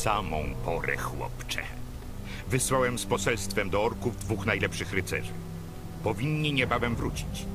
samą porę, chłopcze. Wysłałem z poselstwem do orków 2 najlepszych rycerzy. Powinni niebawem wrócić.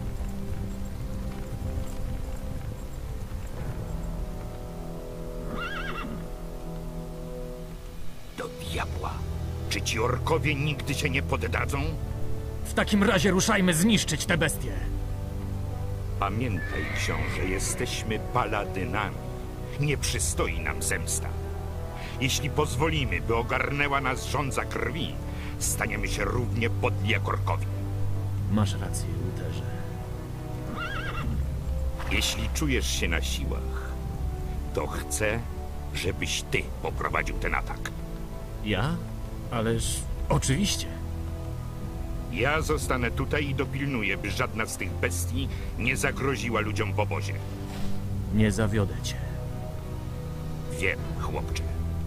Do diabła! Czy ci orkowie nigdy się nie poddadzą? W takim razie ruszajmy zniszczyć te bestie. Pamiętaj, książę, jesteśmy paladynami. Nie przystoi nam zemsta. Jeśli pozwolimy, by ogarnęła nas żądza krwi, staniemy się równie podli jak orkowie. Masz rację, Uterze. Jeśli czujesz się na siłach, to chcę, żebyś ty poprowadził ten atak. Ja? Ależ oczywiście. Ja zostanę tutaj i dopilnuję, by żadna z tych bestii nie zagroziła ludziom w obozie. Nie zawiodę cię. Wiem, chłopcze.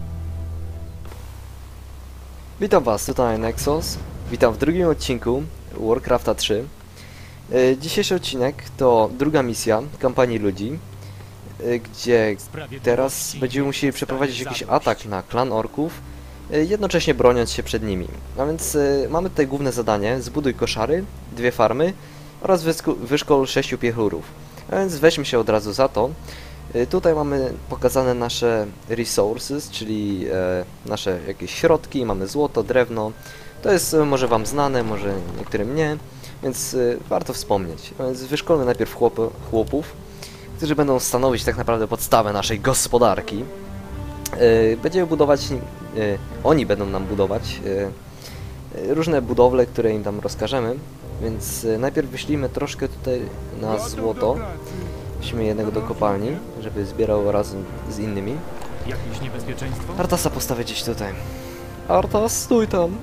Witam was, tutaj Nexus. Witam w drugim odcinku Warcrafta 3. Dzisiejszy odcinek to druga misja kampanii ludzi, gdzie teraz będziemy musieli przeprowadzić jakiś atak na klan orków, jednocześnie broniąc się przed nimi. A więc mamy tutaj główne zadanie: zbuduj koszary, 2 farmy oraz wyszkol 6 piechurów. A więc weźmy się od razu za to. Tutaj mamy pokazane nasze resources, czyli nasze jakieś środki, mamy złoto, drewno. To jest może wam znane, może niektórym nie, więc warto wspomnieć. A więc wyszkolmy najpierw chłopów, którzy będą stanowić tak naprawdę podstawę naszej gospodarki. Będziemy budować, oni będą nam budować różne budowle, które im tam rozkażemy, więc najpierw wyślijmy troszkę tutaj na złoto. Weźmy jednego do kopalni, żeby zbierał razem z innymi. Jakieś niebezpieczeństwo? Artasa postawię gdzieś tutaj. Artas, stój tam!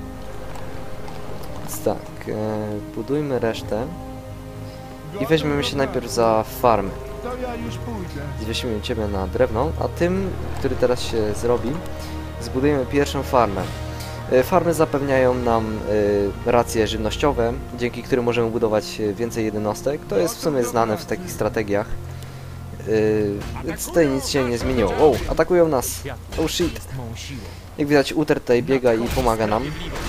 Więc tak, budujmy resztę. I weźmiemy się najpierw za farmę. Weźmiemy ciebie na drewno, a tym, który teraz się zrobi, zbudujemy pierwszą farmę. Farmy zapewniają nam racje żywnościowe, dzięki którym możemy budować więcej jednostek. To jest w sumie znane w takich strategiach, więc tutaj nic się nie zmieniło. Wow, atakują nas! Oh shit! Jak widać, Uter tutaj biega i pomaga nam.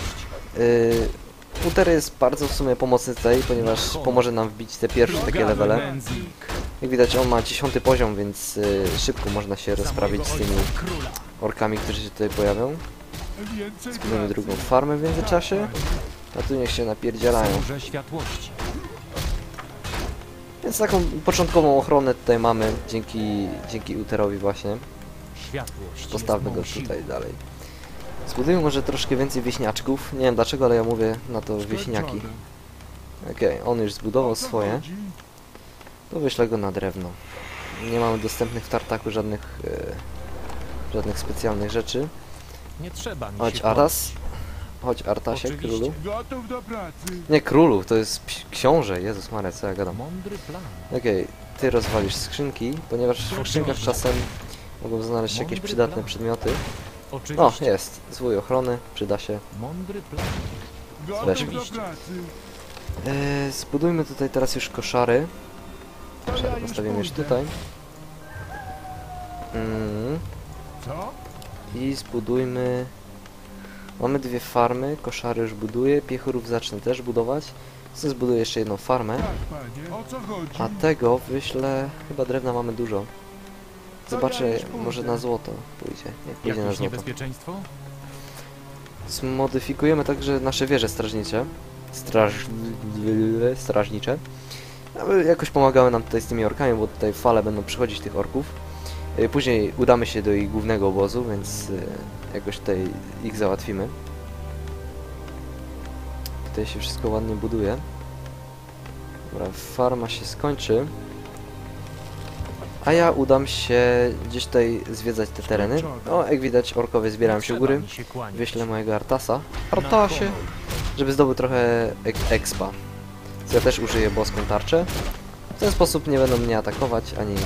Uter jest bardzo w sumie pomocny tutaj, ponieważ pomoże nam wbić te pierwsze takie levele. Jak widać, on ma 10 poziom, więc szybko można się rozprawić z tymi orkami, którzy się tutaj pojawią. Zbudujemy drugą farmę w międzyczasie, a tu niech się napierdzielają. Więc taką początkową ochronę tutaj mamy, dzięki Uterowi właśnie. Postawmy go tutaj dalej. Zbudujmy może troszkę więcej wieśniaczków. Nie wiem dlaczego, ale ja mówię na to wieśniaki. Okej, on już zbudował swoje. To wyślę go na drewno. Nie mamy dostępnych w tartaku żadnych specjalnych rzeczy. Nie trzeba mi Chodź się Aras. Chodź Artasie, Oczywiście. królu. Gotów do pracy. Nie królu, to jest książę. Jezus Maria, co ja gadam. Mądry plan. Okej, ty rozwalisz skrzynki, ponieważ w skrzynkach czasem mogą znaleźć się jakieś przydatne przedmioty. O, Oczywiście. jest. Zwój ochrony, przyda się. Mądry plan. Gotów Weźmy. do pracy. Zbudujmy tutaj teraz już koszary. To ja już Postawimy już pójdę. tutaj. Co? I zbudujmy... Mamy 2 farmy, koszary już buduję, piechurów zacznę też budować. Zbuduję jeszcze jedną farmę. Tak, panie. O co chodzi? A tego wyślę... Chyba drewna mamy dużo. Zobaczę, już pójdę. może na złoto pójdzie. Niech pójdzie na Jakieś złoto. niebezpieczeństwo? Zmodyfikujemy także nasze wieże strażnicze. Strażnicze. Aby jakoś pomagały nam tutaj z tymi orkami, bo tutaj fale będą przychodzić tych orków. Później udamy się do ich głównego obozu, więc jakoś tutaj ich załatwimy. Tutaj się wszystko ładnie buduje. Dobra, farma się skończy. A ja udam się gdzieś tutaj zwiedzać te tereny. O, jak widać, orkowie zbierają się u góry. Wyślę mojego Artasa. Artasie! Żeby zdobył trochę expa. Więc ja też użyję boską tarczę. W ten sposób nie będą mnie atakować,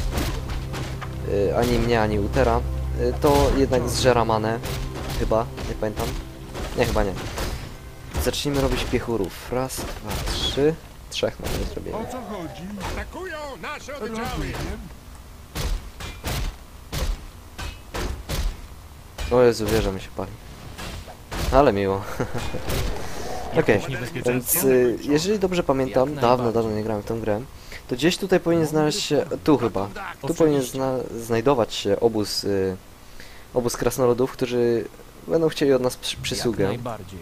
ani mnie, ani Utera. To jednak zżera manę. Chyba, nie pamiętam. Nie, chyba nie. Zacznijmy robić piechurów. Raz, 2, 3. 3 mamy zrobienie. O co chodzi? Atakują nasze oddziały! Rozumiem. O Jezu, wieża mi się pali. Ale miło. Okej, Jakieś niebezpieczeństwo? więc jeżeli dobrze pamiętam, Jak dawno najbardziej. nie grałem w tę grę, to gdzieś tutaj powinien znaleźć się, tu chyba, tu powinien znajdować się obóz krasnoludów, którzy będą chcieli od nas Jak przysługę. najbardziej.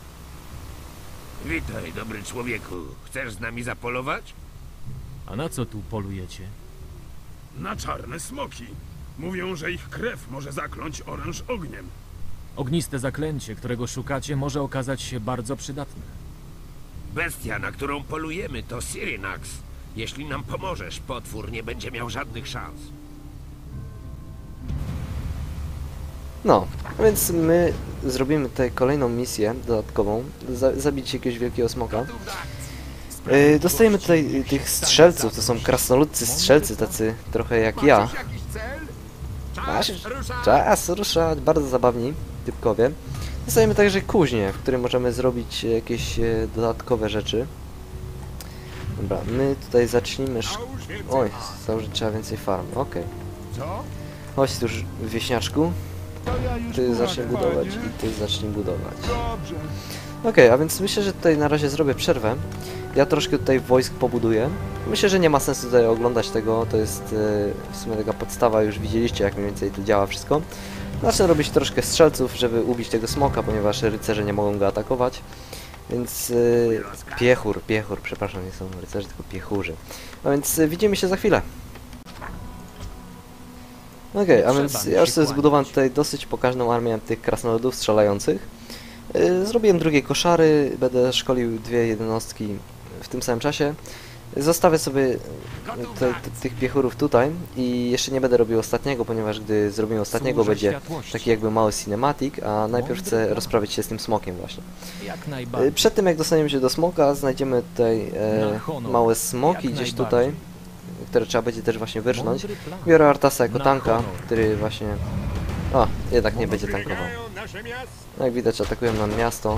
Witaj, dobry człowieku. Chcesz z nami zapolować? A na co tu polujecie? Na czarne smoki. Mówią, że ich krew może zakląć oręż ogniem. Ogniste zaklęcie, którego szukacie, może okazać się bardzo przydatne. Bestia, na którą polujemy, to Syrinx. Jeśli nam pomożesz, potwór nie będzie miał żadnych szans. No, a więc my zrobimy tutaj kolejną misję dodatkową, zabić jakiegoś wielkiego smoka. Dostajemy tutaj tych strzelców, to są krasnoludcy strzelcy, tacy trochę jak ja. Jakiś cel? Masz czas ruszać, bardzo zabawni typkowie. Dostajemy także kuźnię, w której możemy zrobić jakieś dodatkowe rzeczy. Dobra, my tutaj zacznijmy Załóż więcej Oj, farm. założyć trzeba więcej farm, okej. Co? Chodź tu już, wieśniaczku, To ja już ty pójdę, zacznij budować panie. i ty zacznij budować. Dobrze. Okej, a więc myślę, że tutaj na razie zrobię przerwę. Ja troszkę tutaj wojsk pobuduję. Myślę, że nie ma sensu tutaj oglądać tego, to jest w sumie taka podstawa, już widzieliście jak mniej więcej to działa wszystko. Zacznę robić troszkę strzelców, żeby ubić tego smoka, ponieważ rycerze nie mogą go atakować. Więc piechur, przepraszam, nie są rycerze, tylko piechurzy. A więc widzimy się za chwilę. Okej, a Trzeba więc mi ja już się sobie kłaniać. zbudowałem tutaj dosyć pokaźną armię tych krasnoludów strzelających. Zrobiłem drugie koszary, będę szkolił dwie jednostki w tym samym czasie. Zostawię sobie tych piechurów tutaj i jeszcze nie będę robił ostatniego, ponieważ gdy zrobimy ostatniego Służę będzie światłości. taki jakby mały cinematic, a najpierw Mądry chcę plan. rozprawić się z tym smokiem właśnie. Jak najbardziej. Przed tym jak dostaniemy się do smoka, znajdziemy tutaj Na honor. małe smoki Jak gdzieś najbardziej. tutaj, które trzeba będzie też właśnie wyrżnąć. Mądry plan. Biorę Artasa jako Na tanka, honor. który właśnie... O, jednak nie będzie tankował. Biegają nasze miasto. Jak widać atakują nam miasto.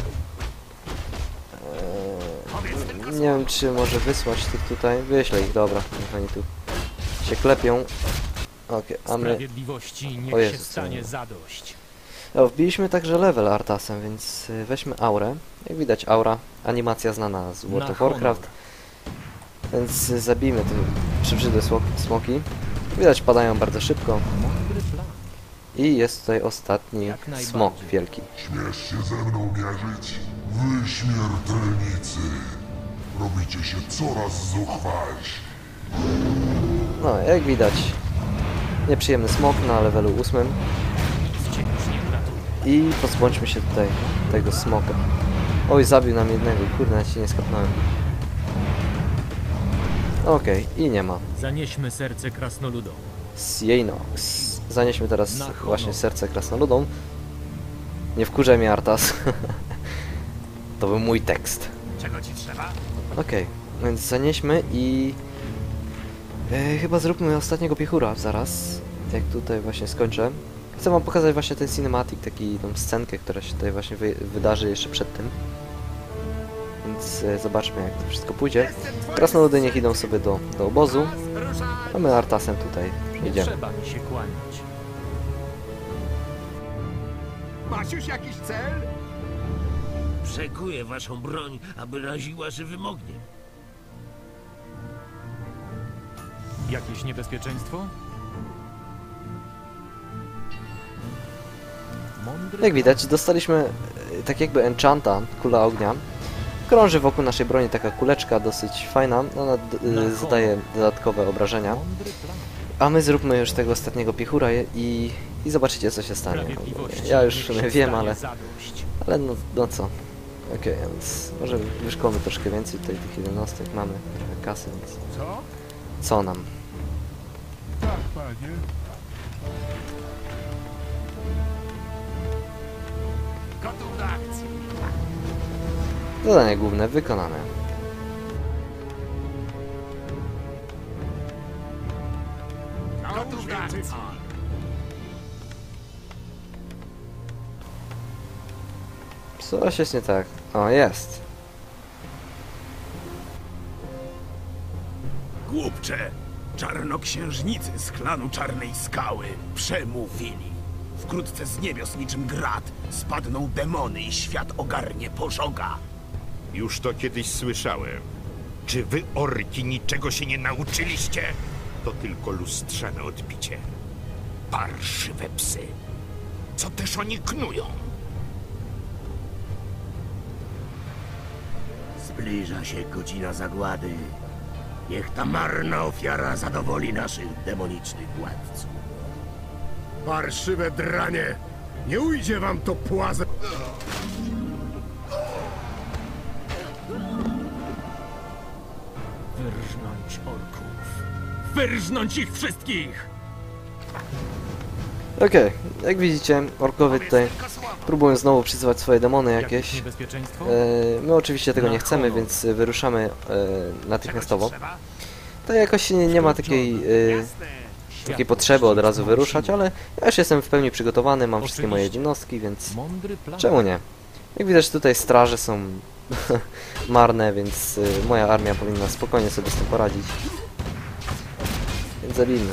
Nie wiem czy może wysłać tych tutaj. Wyślę ich, dobra, niech oni tu się klepią. Okej, a my... Sprawiedliwości niech O Jezu, się stanie co? zadość. O, wbiliśmy także level Artasem, więc weźmy aurę. Jak widać aura, animacja znana z World Na of Warcraft. honor. Więc zabijmy te przybrzydłe smoki. Widać padają bardzo szybko. Mądry plan. I jest tutaj ostatni Jak najbardziej. smok wielki. Śmiesz się ze mną mierzyć? Wy śmiertelnicy! Robicie się coraz zuchwalsi. No, jak widać, nieprzyjemny smok na levelu 8. Nic cię już nie uratuje. I pozbądźmy się tutaj tego smoka. Oj, zabił nam jednego, kurde, ja się nie skapnąłem. Okej, i nie ma. Zanieśmy serce krasnoludom. Sienox. Zanieśmy teraz Na honor. właśnie serce krasnoludom. Nie wkurzaj mnie, Artas. To był mój tekst. Czego ci trzeba? Okej, więc zanieśmy i... chyba zróbmy ostatniego piechura zaraz. Jak tutaj właśnie skończę. Chcę wam pokazać właśnie ten cinematic, tą scenkę, która się tutaj właśnie wydarzy jeszcze przed tym. Więc zobaczmy jak to wszystko pójdzie. Krasnoludy niech idą sobie do obozu, a my Artasem tutaj Nie przejdziemy. trzeba mi się kłaniać. Masz już jakiś cel? Przekuję waszą broń, aby raziła żywym ogniem. Jakieś niebezpieczeństwo? Mądry Jak widać, dostaliśmy tak jakby enchanta, kula ognia. Krąży wokół naszej broni taka kuleczka dosyć fajna, ona zadaje dodatkowe obrażenia. Mądry plan. A my zróbmy już tego ostatniego piechura i zobaczycie co się stanie. Sprawiedliwości Ja już w niech sumie się wiem, stanie ale zadość. no co. Okej, więc może wyszkolmy troszkę więcej tutaj tych jednostek, mamy trochę kasy, więc Co? co nam? Tak, panie. Gotów do akcji. Zadanie główne wykonane. Gotów do akcji. Coś jest nie tak. O, jest. Głupcze! Czarnoksiężnicy z klanu Czarnej Skały przemówili. Wkrótce z niebios niczym grad spadną demony i świat ogarnie pożoga. Już to kiedyś słyszałem. Czy wy, orki, niczego się nie nauczyliście? To tylko lustrzane odbicie. Parszywe psy. Co też oni knują? Zbliża się godzina zagłady. Niech ta marna ofiara zadowoli naszych demonicznych władców. Parszywe dranie! Nie ujdzie wam to płaze... Wyrżnąć orków. Wyrżnąć ich wszystkich! Okej, jak widzicie, orkowie tutaj próbują znowu przyzywać swoje demony Jakieś jakieś. niebezpieczeństwo? My oczywiście tego Na nie chcemy, honor. więc wyruszamy natychmiastowo. To jakoś nie ma takiej potrzeby od razu wyruszać, ale ja już jestem w pełni przygotowany, mam wszystkie moje jednostki, więc Mądry plan. czemu nie? Jak widać, tutaj straże są marne, więc moja armia powinna spokojnie sobie z tym poradzić. Więc zabijmy.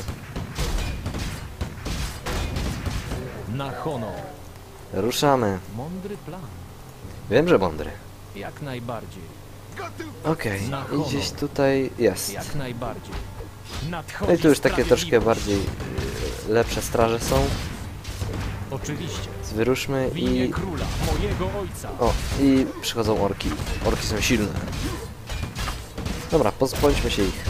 Na honor. Ruszamy. Mądry plan. Wiem, że mądry. Jak najbardziej. Okej, Na i honor. gdzieś tutaj jest. Jak najbardziej. Nadchodzi No i tu już takie troszkę sprawiedliwość. bardziej lepsze straże są. Oczywiście. Więc wyruszmy W imię i... króla, mojego ojca. O, i przychodzą orki. Orki są silne. Dobra, pozbądźmy się ich.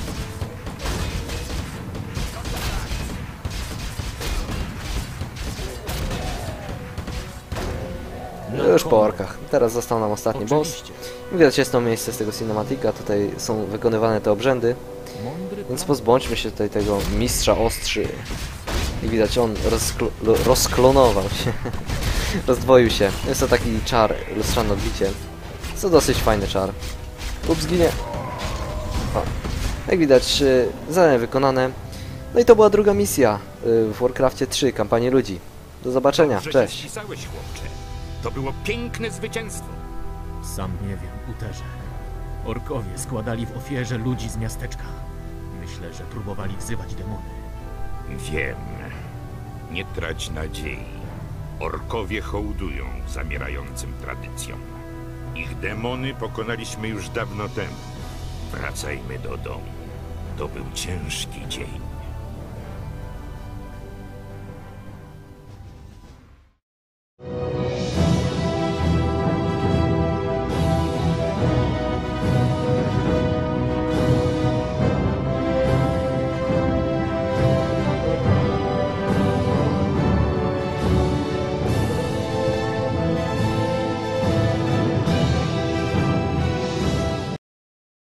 Na Już po honor. orkach. Teraz został nam ostatni boss. Oczywiście. Widać, jest to miejsce z tego cinematika. Tutaj są wykonywane te obrzędy. Mądry Więc plan. pozbądźmy się tutaj tego mistrza ostrzy. I widać, on rozklonował się. Rozdwoił się. Jest to taki czar, lustrzane odbicie. Jest to dosyć fajny czar. Ups, zginie. O. Jak widać, zadanie wykonane. No i to była druga misja w Warcraftie 3, kampanii ludzi. Do zobaczenia, Dobrze się cześć. spisałeś, chłopcze. To było piękne zwycięstwo. Sam nie wiem, Uterze. Orkowie składali w ofierze ludzi z miasteczka. Myślę, że próbowali wzywać demony. Wiem. Nie trać nadziei. Orkowie hołdują zamierającym tradycjom. Ich demony pokonaliśmy już dawno temu. Wracajmy do domu. To był ciężki dzień.